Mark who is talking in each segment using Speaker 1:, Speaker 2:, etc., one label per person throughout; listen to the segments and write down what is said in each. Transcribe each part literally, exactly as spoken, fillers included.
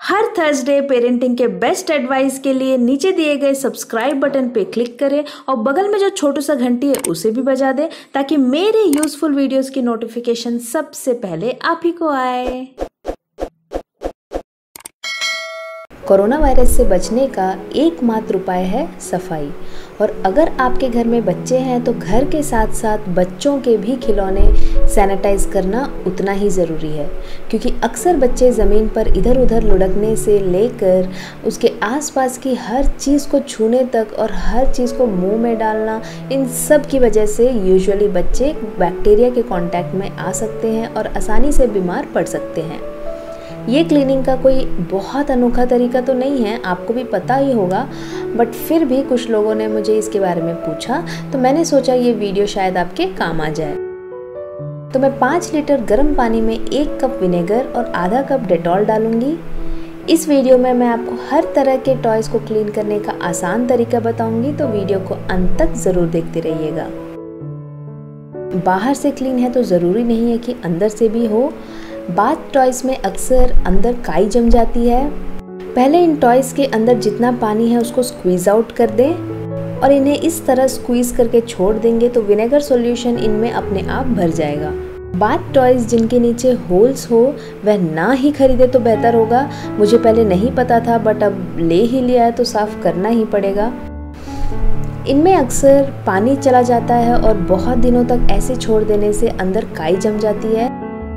Speaker 1: हर Thursday parenting के best advice के लिए नीचे दिए गए सब्सक्राइब बटन पे क्लिक करें और बगल में जो छोटू सा घंटी है उसे भी बजा दें ताकि मेरे यूजफुल वीडियोस की नोटिफिकेशन सबसे पहले आप ही को आए।
Speaker 2: कोरोना वायरस से बचने का एकमात्र उपाय है सफाई। और अगर आपके घर में बच्चे हैं तो घर के साथ साथ बच्चों के भी खिलौने सैनिटाइज करना उतना ही ज़रूरी है, क्योंकि अक्सर बच्चे ज़मीन पर इधर उधर लुढ़कने से लेकर उसके आसपास की हर चीज़ को छूने तक और हर चीज़ को मुंह में डालना, इन सब की वजह से यूजुअली बच्चे बैक्टीरिया के कांटेक्ट में आ सकते हैं और आसानी से बीमार पड़ सकते हैं। ये क्लीनिंग का कोई बहुत अनोखा तरीका तो नहीं है, आपको भी पता ही होगा, बट फिर भी कुछ लोगों ने मुझे इसके बारे में पूछा तो मैंने सोचा ये वीडियो शायद आपके काम आ जाए। तो मैं पाँच लीटर गर्म पानी में एक कप विनेगर और आधा कप डेटॉल डालूंगी। इस वीडियो में मैं आपको हर तरह के टॉयज़ को क्लीन करने का आसान तरीका बताऊंगी, तो वीडियो को अंत तक ज़रूर देखते रहिएगा। बाहर से क्लीन है तो ज़रूरी नहीं है कि अंदर से भी हो। बाथ टॉयज़ में अक्सर अंदर काई जम जाती है। पहले इन टॉयज़ के अंदर जितना पानी है उसको स्क्वीज़ आउट कर दें और इन्हें इस तरह स्क्वीज़ करके छोड़ देंगे तो विनेगर सॉल्यूशन इनमें अपने आप भर जाएगा। बाथ टॉयज़ जिनके नीचे होल्स हो वह ना ही खरीदे तो बेहतर होगा। मुझे पहले नहीं पता था, बट अब ले ही लिया है तो साफ़ करना ही पड़ेगा। इनमें अक्सर पानी चला जाता है और बहुत दिनों तक ऐसे छोड़ देने से अंदर काई जम जाती है।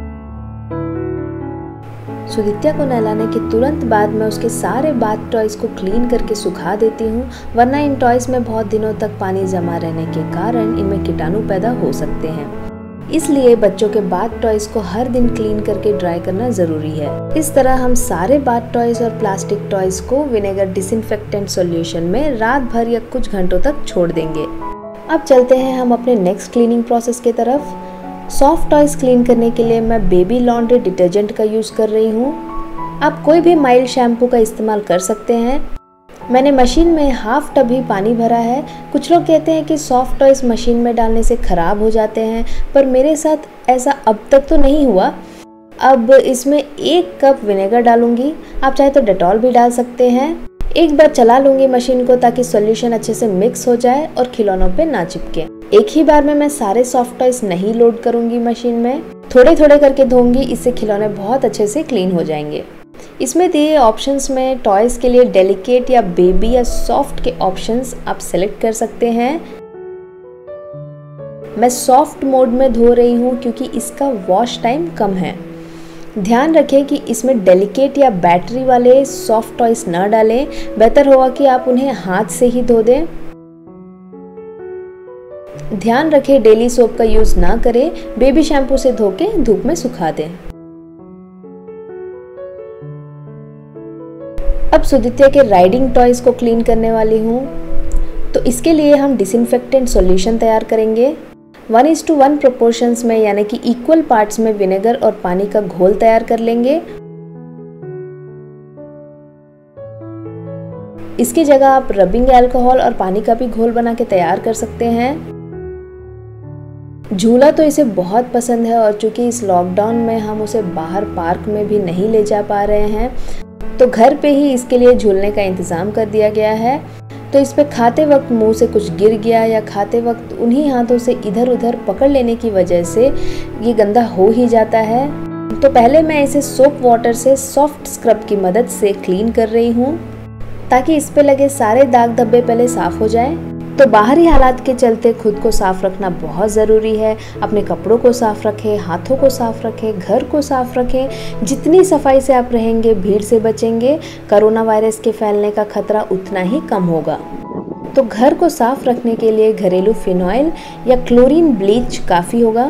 Speaker 2: सुदित्या को नहलाने के तुरंत बाद मैं उसके सारे बाथ टॉयज़ को क्लीन करके सुखा देती हूँ, वरना इन टॉयज़ में बहुत दिनों तक पानी जमा रहने के कारण इनमें कीटाणु पैदा हो सकते हैं। इसलिए बच्चों के बाथ टॉयज़ को हर दिन क्लीन करके ड्राई करना ज़रूरी है। इस तरह हम सारे बाथ टॉयज़ और प्लास्टिक टॉयज़ को विनेगर डिसइंफेक्टेंट सॉल्यूशन में रात भर या कुछ घंटों तक छोड़ देंगे। अब चलते हैं हम अपने नेक्स्ट क्लीनिंग प्रोसेस की तरफ। सॉफ्ट टॉयज़ क्लीन करने के लिए मैं बेबी लॉन्ड्री डिटर्जेंट का यूज़ कर रही हूँ। आप कोई भी माइल्ड शैम्पू का इस्तेमाल कर सकते हैं। मैंने मशीन में हाफ टब ही पानी भरा है। कुछ लोग कहते हैं कि सॉफ्ट टॉयज़ मशीन में डालने से ख़राब हो जाते हैं, पर मेरे साथ ऐसा अब तक तो नहीं हुआ। अब इसमें एक कप विनेगर डालूंगी, आप चाहे तो डेटॉल भी डाल सकते हैं। एक बार चला लूँगी मशीन को ताकि सॉल्यूशन अच्छे से मिक्स हो जाए और खिलौनों पे ना चिपके। एक ही बार में मैं सारे सॉफ्ट टॉयज़ नहीं लोड करूँगी मशीन में, थोड़े थोड़े करके धोऊंगी, इससे खिलौने बहुत अच्छे से क्लीन हो जाएंगे। इसमें दिए ऑप्शंस में टॉयज़ के लिए डेलिकेट या बेबी या सॉफ्ट के ऑप्शंस आप सेलेक्ट कर सकते हैं। मैं सॉफ्ट मोड में धो रही हूँ क्योंकि इसका वॉश टाइम कम है। ध्यान रखें कि इसमें डेलिकेट या बैटरी वाले सॉफ्ट टॉयज़ न डालें, बेहतर होगा कि आप उन्हें हाथ से ही धो दें। ध्यान रखें डेली सोप का यूज ना करें, बेबी शैम्पू से धो के धूप में सुखा दें। अब सुदित्या के राइडिंग टॉयज़ को क्लीन करने वाली हूँ, तो इसके लिए हम डिसइंफेक्टेंट सॉल्यूशन तैयार करेंगे। One is to one proportions में, यानी कि इक्वल पार्ट्स में विनेगर और पानी का घोल तैयार कर लेंगे। इसकी जगह आप रबिंग अल्कोहल और पानी का भी घोल बना के तैयार कर सकते हैं। झूला तो इसे बहुत पसंद है और चूंकि इस लॉकडाउन में हम उसे बाहर पार्क में भी नहीं ले जा पा रहे हैं, तो घर पे ही इसके लिए झूलने का इंतज़ाम कर दिया गया है। तो इस पे खाते वक्त मुंह से कुछ गिर गया या खाते वक्त उन्हीं हाथों से इधर उधर पकड़ लेने की वजह से ये गंदा हो ही जाता है। तो पहले मैं इसे सोप वाटर से सॉफ्ट स्क्रब की मदद से क्लीन कर रही हूँ ताकि इस पे लगे सारे दाग धब्बे पहले साफ हो जाए। तो बाहरी हालात के चलते खुद को साफ रखना बहुत ज़रूरी है। अपने कपड़ों को साफ रखें, हाथों को साफ रखें, घर को साफ रखें। जितनी सफाई से आप रहेंगे भीड़ से बचेंगे, कोरोना वायरस के फैलने का खतरा उतना ही कम होगा। तो घर को साफ रखने के लिए घरेलू फिनॉइल या क्लोरीन ब्लीच काफ़ी होगा।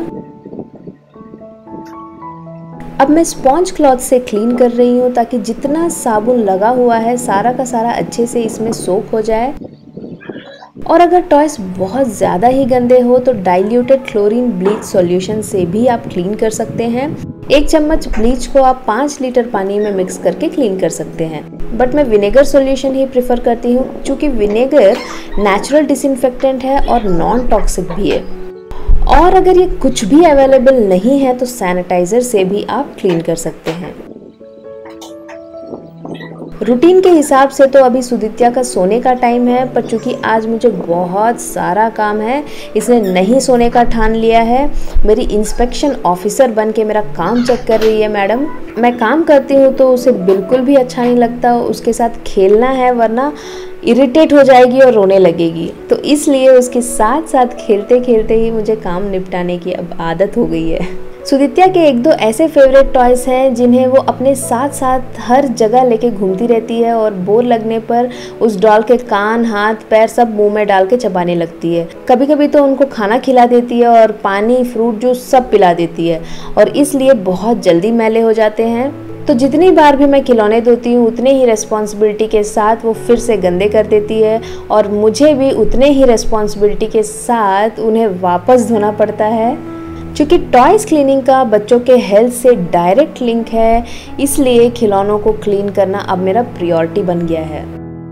Speaker 2: अब मैं स्पॉन्ज क्लॉथ से क्लीन कर रही हूँ ताकि जितना साबुन लगा हुआ है सारा का सारा अच्छे से इसमें सोक हो जाए। और अगर टॉयज़ बहुत ज़्यादा ही गंदे हो तो डाइल्यूटेड क्लोरीन ब्लीच सॉल्यूशन से भी आप क्लीन कर सकते हैं। एक चम्मच ब्लीच को आप पाँच लीटर पानी में मिक्स करके क्लीन कर सकते हैं, बट मैं विनेगर सॉल्यूशन ही प्रेफर करती हूँ क्योंकि विनेगर नेचुरल डिसइंफेक्टेंट है और नॉन टॉक्सिक भी है। और अगर ये कुछ भी अवेलेबल नहीं है तो सैनिटाइज़र से भी आप क्लीन कर सकते हैं। रूटीन के हिसाब से तो अभी सुदित्या का सोने का टाइम है, पर चूंकि आज मुझे बहुत सारा काम है इसने नहीं सोने का ठान लिया है। मेरी इंस्पेक्शन ऑफिसर बन के मेरा काम चेक कर रही है मैडम। मैं काम करती हूँ तो उसे बिल्कुल भी अच्छा नहीं लगता, उसके साथ खेलना है वरना इरिटेट हो जाएगी और रोने लगेगी। तो इसलिए उसके साथ साथ खेलते खेलते ही मुझे काम निपटाने की अब आदत हो गई है। सुदित्या के एक दो ऐसे फेवरेट टॉयज हैं जिन्हें वो अपने साथ साथ हर जगह लेके घूमती रहती है और बोर लगने पर उस डॉल के कान, हाथ, पैर सब मुंह में डाल के चबाने लगती है। कभी कभी तो उनको खाना खिला देती है और पानी, फ्रूट जूस सब पिला देती है और इसलिए बहुत जल्दी मैले हो जाते हैं। तो जितनी बार भी मैं खिलौने धोती हूँ उतने ही रिस्पॉन्सिबिलिटी के साथ वो फिर से गंदे कर देती है और मुझे भी उतने ही रिस्पॉन्सिबिलिटी के साथ उन्हें वापस धोना पड़ता है। चूँकि टॉयज़ क्लीनिंग का बच्चों के हेल्थ से डायरेक्ट लिंक है, इसलिए खिलौनों को क्लीन करना अब मेरा प्रायोरिटी बन गया है।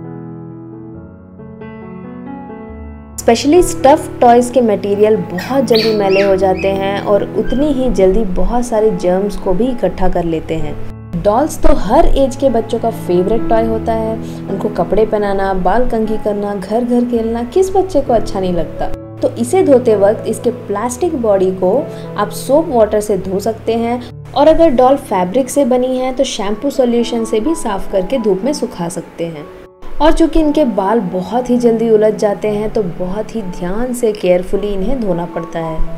Speaker 2: स्पेशली स्टफ टॉयज़ के मटेरियल बहुत जल्दी मैले हो जाते हैं और उतनी ही जल्दी बहुत सारे जर्म्स को भी इकट्ठा कर लेते हैं। डॉल्स तो हर एज के बच्चों का फेवरेट टॉय होता है। उनको कपड़े पहनाना, बाल कंघी करना, घर घर खेलना किस बच्चे को अच्छा नहीं लगता। तो इसे धोते वक्त इसके प्लास्टिक बॉडी को आप सोप वाटर से धो सकते हैं और अगर डॉल फैब्रिक से बनी है तो शैम्पू सॉल्यूशन से भी साफ करके धूप में सुखा सकते हैं। और चूंकि इनके बाल बहुत ही जल्दी उलझ जाते हैं तो बहुत ही ध्यान से केयरफुली इन्हें धोना पड़ता है।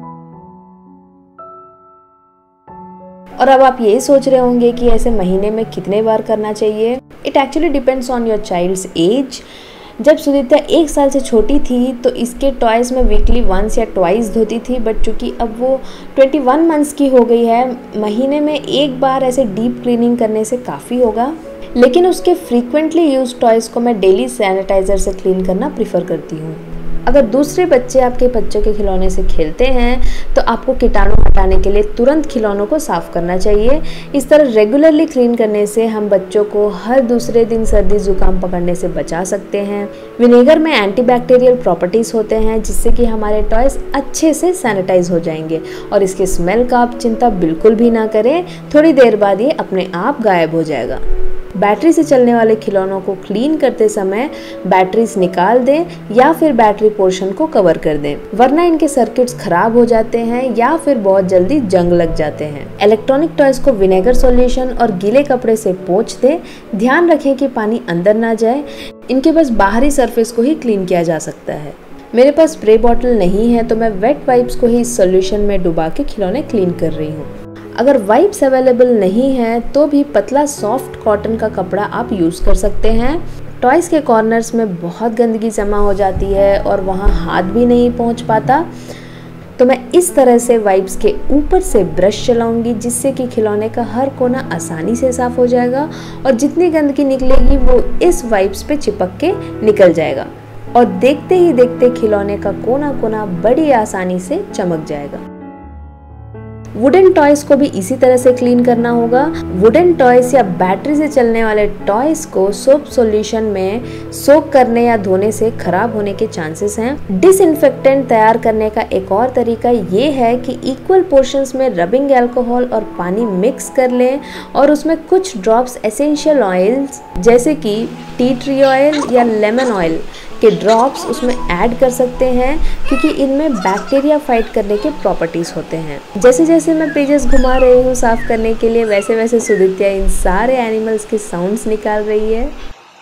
Speaker 2: और अब आप यही सोच रहे होंगे कि ऐसे महीने में कितने बार करना चाहिए। It actually depends on your child's age. जब सुदित्या एक साल से छोटी थी तो इसके टॉयज़ में वीकली वंस या ट्वाइस धोती थी, बट चूँकि अब वो इक्कीस मंथ्स की हो गई है, महीने में एक बार ऐसे डीप क्लीनिंग करने से काफ़ी होगा। लेकिन उसके फ्रीक्वेंटली यूज टॉयज़ को मैं डेली सैनिटाइज़र से क्लीन करना प्रीफर करती हूँ। अगर दूसरे बच्चे आपके बच्चों के खिलौने से खेलते हैं तो आपको कीटाणु हटाने के लिए तुरंत खिलौनों को साफ़ करना चाहिए। इस तरह रेगुलरली क्लीन करने से हम बच्चों को हर दूसरे दिन सर्दी जुकाम पकड़ने से बचा सकते हैं। विनेगर में एंटीबैक्टीरियल प्रॉपर्टीज़ होते हैं जिससे कि हमारे टॉयज़ अच्छे से सैनिटाइज हो जाएंगे और इसके स्मेल का आप चिंता बिल्कुल भी ना करें, थोड़ी देर बाद ये अपने आप गायब हो जाएगा। बैटरी से चलने वाले खिलौनों को क्लीन करते समय बैटरीज निकाल दें या फिर बैटरी पोर्शन को कवर कर दें, वरना इनके सर्किट्स खराब हो जाते हैं या फिर बहुत जल्दी जंग लग जाते हैं। इलेक्ट्रॉनिक टॉयज को विनेगर सॉल्यूशन और गीले कपड़े से पोंछ दें। ध्यान रखें कि पानी अंदर ना जाए। इनके बस बाहरी सरफेस को ही क्लीन किया जा सकता है। मेरे पास स्प्रे बॉटल नहीं है तो मैं वेट वाइप्स को ही इस सॉल्यूशन में डुबा के खिलौने क्लीन कर रही हूँ। अगर वाइप्स अवेलेबल नहीं है तो भी पतला सॉफ्ट कॉटन का कपड़ा आप यूज़ कर सकते हैं। टॉयज़ के कॉर्नर्स में बहुत गंदगी जमा हो जाती है और वहाँ हाथ भी नहीं पहुँच पाता, तो मैं इस तरह से वाइप्स के ऊपर से ब्रश चलाऊंगी जिससे कि खिलौने का हर कोना आसानी से साफ़ हो जाएगा और जितनी गंदगी निकलेगी वो इस वाइप्स पे चिपक के निकल जाएगा और देखते ही देखते खिलौने का कोना कोना बड़ी आसानी से चमक जाएगा। वुडन टॉयज को भी इसी तरह से क्लीन करना होगा। वुडन टॉयज या बैटरी से चलने वाले टॉयज को सोप सॉल्यूशन में सोक करने या धोने से खराब होने के चांसेस हैं। डिसइंफेक्टेंट तैयार करने का एक और तरीका ये है कि इक्वल पोर्शंस में रबिंग अल्कोहल और पानी मिक्स कर लें और उसमें कुछ ड्रॉप्स एसेंशियल ऑयल्स जैसे कि टी ट्री ऑयल या लेमन ऑयल के ड्रॉप्स उसमें ऐड कर सकते हैं, क्योंकि इनमें बैक्टीरिया फाइट करने के प्रॉपर्टीज होते हैं। जैसे जैसे मैं पेजेस घुमा रही हूँ साफ करने के लिए, वैसे वैसे सुदित्या इन सारे एनिमल्स के साउंड्स निकाल रही है।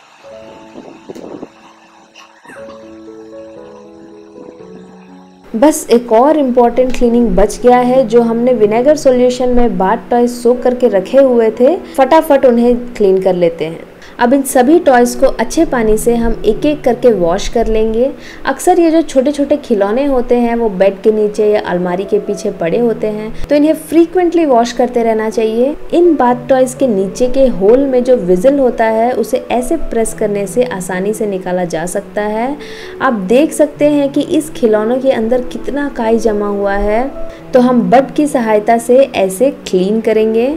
Speaker 2: बस एक और इम्पॉर्टेंट क्लीनिंग बच गया है जो हमने विनेगर सॉल्यूशन में बाथ टॉयज सोक करके रखे हुए थे। फटाफट उन्हें क्लीन कर लेते हैं। अब इन सभी टॉयज़ को अच्छे पानी से हम एक एक करके वॉश कर लेंगे। अक्सर ये जो छोटे छोटे खिलौने होते हैं वो बेड के नीचे या अलमारी के पीछे पड़े होते हैं, तो इन्हें फ्रीक्वेंटली वॉश करते रहना चाहिए। इन बाथ टॉयज़ के नीचे के होल में जो विजल होता है उसे ऐसे प्रेस करने से आसानी से निकाला जा सकता है। आप देख सकते हैं कि इस खिलौनों के अंदर कितना काई जमा हुआ है, तो हम बड की सहायता से ऐसे क्लीन करेंगे।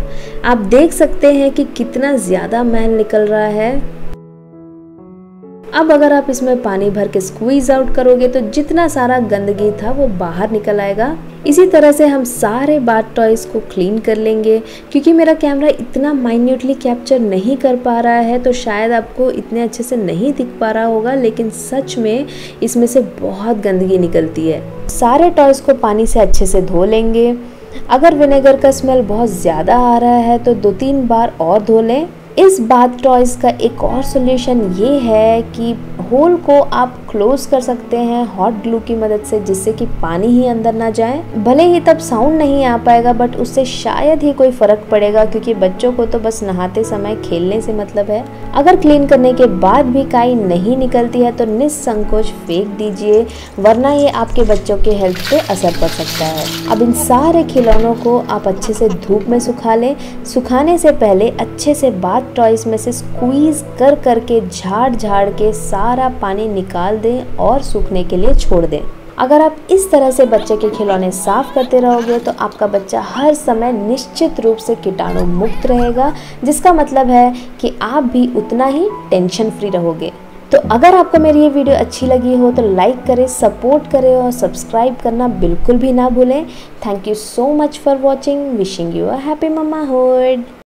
Speaker 2: आप देख सकते हैं कि कितना ज़्यादा मैल निकल रहा है। अब अगर आप इसमें पानी भर के स्क्वीज आउट करोगे तो जितना सारा गंदगी था वो बाहर निकल आएगा। इसी तरह से हम सारे बाथ टॉयज को क्लीन कर लेंगे। क्योंकि मेरा कैमरा इतना माइन्यूटली कैप्चर नहीं कर पा रहा है तो शायद आपको इतने अच्छे से नहीं दिख पा रहा होगा, लेकिन सच में इसमें से बहुत गंदगी निकलती है। सारे टॉयज को पानी से अच्छे से धो लेंगे। अगर विनेगर का स्मेल बहुत ज़्यादा आ रहा है तो दो तीन बार और धो लें। इस बाथ टॉयज का एक और सोल्यूशन ये है कि होल को आप क्लोज कर सकते हैं हॉट ग्लू की मदद से, जिससे कि पानी ही अंदर ना जाए। भले ही तब साउंड नहीं आ पाएगा बट उससे शायद ही कोई फर्क पड़ेगा, क्योंकि बच्चों को तो बस नहाते समय खेलने से मतलब है। अगर क्लीन करने के बाद भी काई नहीं निकलती है तो निसंकोच फेंक दीजिए, वरना ये आपके बच्चों के हेल्थ पे असर पड़ सकता है। अब इन सारे खिलौनों को आप अच्छे से धूप में सुखा लें। सुखाने से पहले अच्छे से बाथ टॉयज में से स्क्वीज कर करके झाड़ झाड़ के सारा पानी निकाल दें और सूखने के लिए छोड़ दें। अगर आप इस तरह से बच्चे के खिलौने साफ करते रहोगे तो आपका बच्चा हर समय निश्चित रूप से कीटाणु मुक्त रहेगा, जिसका मतलब है कि आप भी उतना ही टेंशन फ्री रहोगे। तो अगर आपको मेरी ये वीडियो अच्छी लगी हो तो लाइक करें, सपोर्ट करें और सब्सक्राइब करना बिल्कुल भी ना भूलें। Thank you so much for watching. Wishing you a happy मम्माहुड।